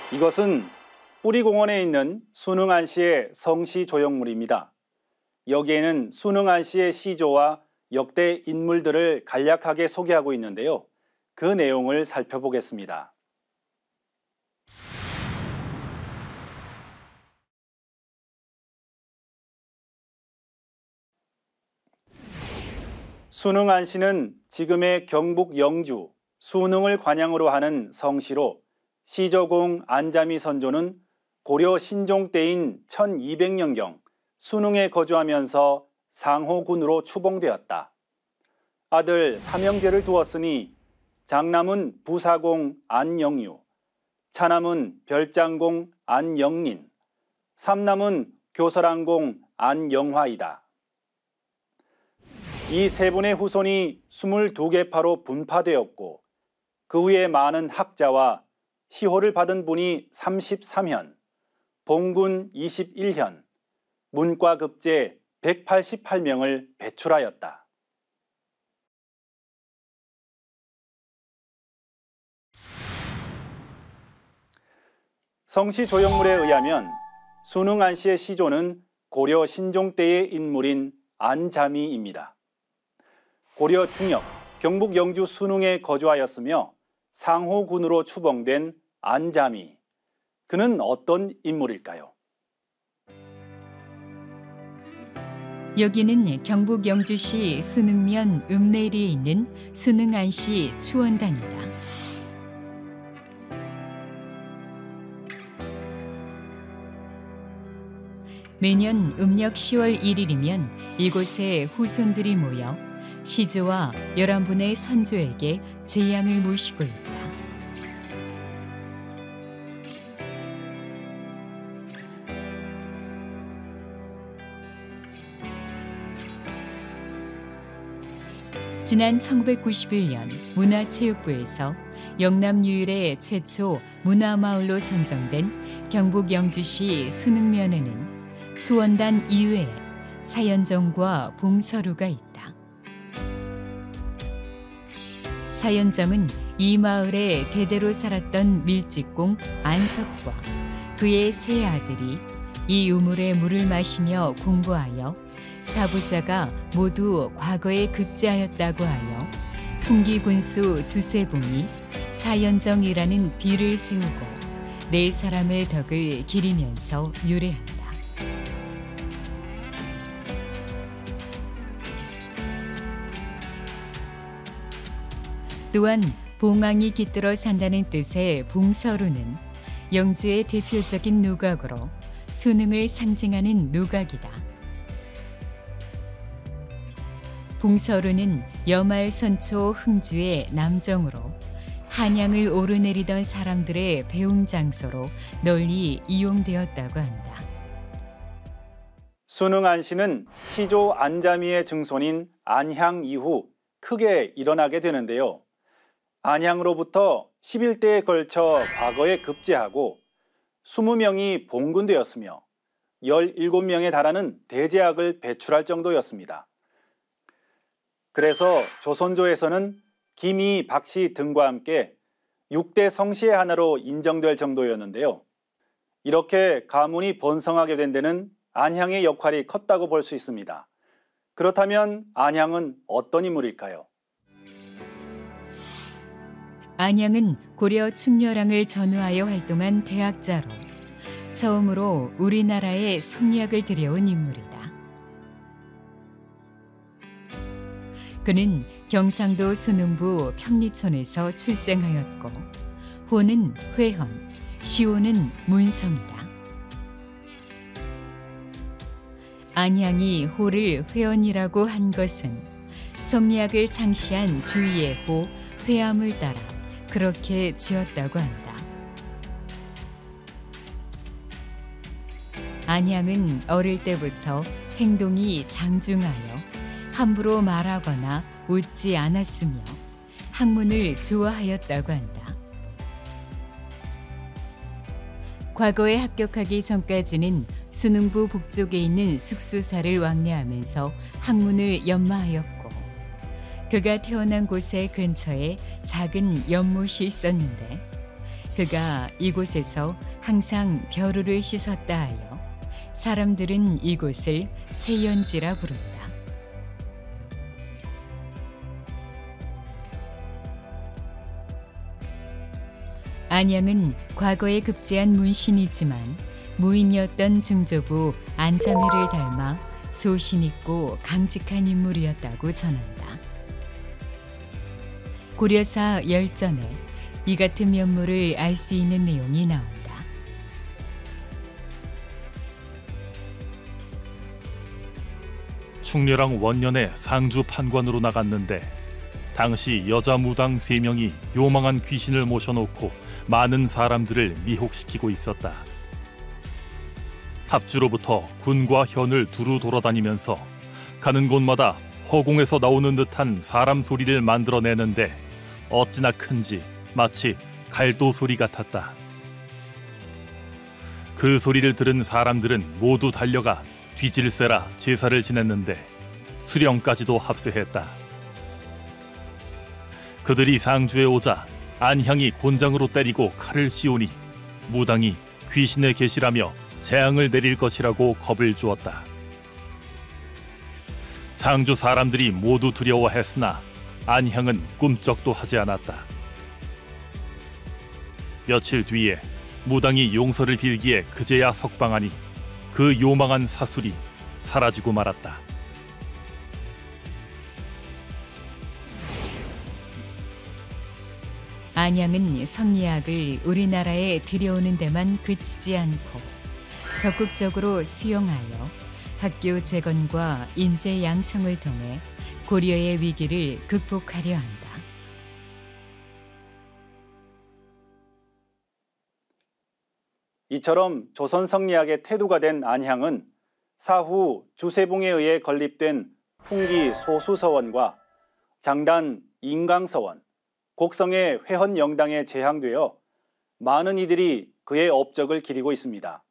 이것은 뿌리공원에 있는 순흥안시의 성시 조형물입니다. 여기에는 순흥안시의 시조와 역대 인물들을 간략하게 소개하고 있는데요. 그 내용을 살펴보겠습니다. 순흥안시는 지금의 경북 영주 순흥을 관양으로 하는 성시로 시조공 안자미 선조는 고려 신종 때인 1200년경 순흥에 거주하면서 상호군으로 추봉되었다. 아들 삼형제를 두었으니 장남은 부사공 안영유, 차남은 별장공 안영린, 삼남은 교설항공 안영화이다. 이 세 분의 후손이 22개파로 분파되었고 그 후에 많은 학자와 시호를 받은 분이 33현, 봉군 21현, 문과급제 188명을 배출하였다. 성시 조형물에 의하면 순흥안시의 시조는 고려 신종 때의 인물인 안자미입니다. 고려 중엽, 경북 영주 순흥에 거주하였으며 상호군으로 추봉된 안자미. 그는 어떤 인물일까요? 여기는 경북 영주시 순흥면 읍내리에 있는 순흥안시 추원단이다. 매년 음력 10월 1일이면 이곳에 후손들이 모여 시조와 11분의 선조에게 제양을 모시고 있다. 지난 1991년 문화체육부에서 영남 유일의 최초 문화마을로 선정된 경북 영주시 순흥면에는 추원단 이외에 사연정과 봉서루가 있다. 사연정은 이 마을에 대대로 살았던 밀직공 안석과 그의 세 아들이 이 우물의 물을 마시며 공부하여 사부자가 모두 과거에 급제하였다고 하여 풍기군수 주세봉이 사연정이라는 비를 세우고 네 사람의 덕을 기리면서 유래한다. 또한 봉황이 깃들어 산다는 뜻의 봉서루는 영주의 대표적인 누각으로 순흥을 상징하는 누각이다. 봉서루는 여말 선초 흥주의 남정으로 한양을 오르내리던 사람들의 배웅 장소로 널리 이용되었다고 한다. 순흥안시는 시조 안자미의 증손인 안향 이후 크게 일어나게 되는데요. 안향으로부터 11대에 걸쳐 과거에 급제하고 20명이 봉군되었으며 17명에 달하는 대제학을 배출할 정도였습니다. 그래서 조선조에서는 김이, 박씨 등과 함께 6대 성시의 하나로 인정될 정도였는데요. 이렇게 가문이 번성하게 된 데는 안향의 역할이 컸다고 볼 수 있습니다. 그렇다면 안향은 어떤 인물일까요? 안향은 고려 충렬왕을 전후하여 활동한 대학자로 처음으로 우리나라에 성리학을 들여온 인물이다. 그는 경상도 순흥부 평리촌에서 출생하였고 호는 회헌, 시호는 문성이다. 안향이 호를 회헌이라고 한 것은 성리학을 창시한 주의의 호 회암을 따라 그렇게 지었다고 한다. 안향은 어릴 때부터 행동이 장중하여 함부로 말하거나 웃지 않았으며 학문을 좋아하였다고 한다. 과거에 합격하기 전까지는 순흥부 북쪽에 있는 숙수사를 왕래하면서 학문을 연마하였고 그가 태어난 곳의 근처에 작은 연못이 있었는데 그가 이곳에서 항상 벼루를 씻었다 하여 사람들은 이곳을 세연지라 부른다. 안양은 과거에 급제한 문신이지만 무인이었던 증조부 안자매를 닮아 소신 있고 강직한 인물이었다고 전한다. 고려사 열전에 이 같은 면모를 알 수 있는 내용이 나온다. 충렬왕 원년에 상주 판관으로 나갔는데 당시 여자 무당 3명이 요망한 귀신을 모셔놓고 많은 사람들을 미혹시키고 있었다. 합주로부터 군과 현을 두루 돌아다니면서 가는 곳마다 허공에서 나오는 듯한 사람 소리를 만들어내는데 어찌나 큰지 마치 갈도 소리 같았다. 그 소리를 들은 사람들은 모두 달려가 뒤질세라 제사를 지냈는데 수령까지도 합세했다. 그들이 상주에 오자 안향이 곤장으로 때리고 칼을 씌우니 무당이 귀신의 계시라며 재앙을 내릴 것이라고 겁을 주었다. 상주 사람들이 모두 두려워했으나 안향은 꿈쩍도 하지 않았다. 며칠 뒤에 무당이 용서를 빌기에 그제야 석방하니 그 요망한 사술이 사라지고 말았다. 안양은 성리학을 우리나라에 들여오는 데만 그치지 않고 적극적으로 수용하여 학교 재건과 인재 양성을 통해 고려의 위기를 극복하려 한다. 이처럼 조선 성리학의 태두가 된 안향은 사후 주세봉에 의해 건립된 풍기 소수서원과 장단 인강서원, 곡성의 회헌영당에 제항되어 많은 이들이 그의 업적을 기리고 있습니다.